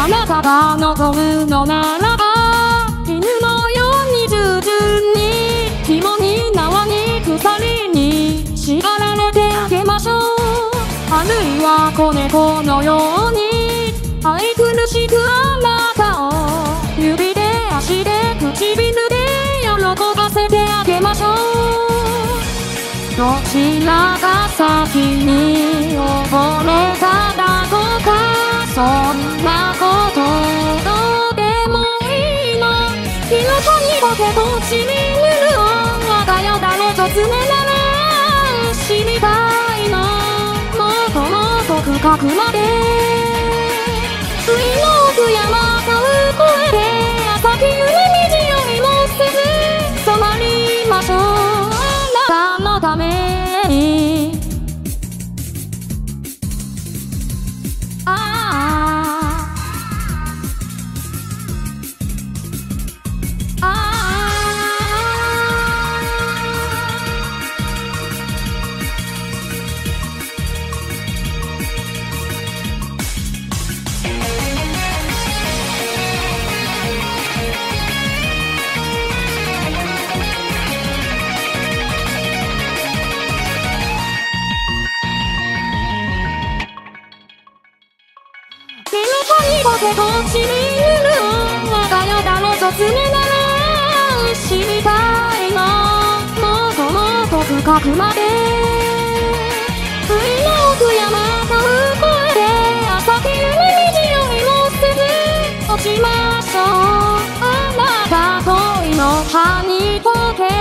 あなたが望むのならば犬のように従順に紐に縄に鎖に縛られてあげましょう。あるいは子猫のように愛くるしくあなたを指で足で唇で喜ばせてあげましょう。どちらが先に溺れただとかそんなことどうでもいいの。火の粉にボケとちりぬる我が家だろと常なら知りたいの。もっともっと深くまで水の奥山川越えて朝日夢見じよりもせず染まりましょう。あなたのためにポテトちりぬる我が家だろと常なら知りたいの。もっともっと深くまで水の奥山川越えて朝日夢見じよりもせず落ちましょう。あなた恋の葉に溶け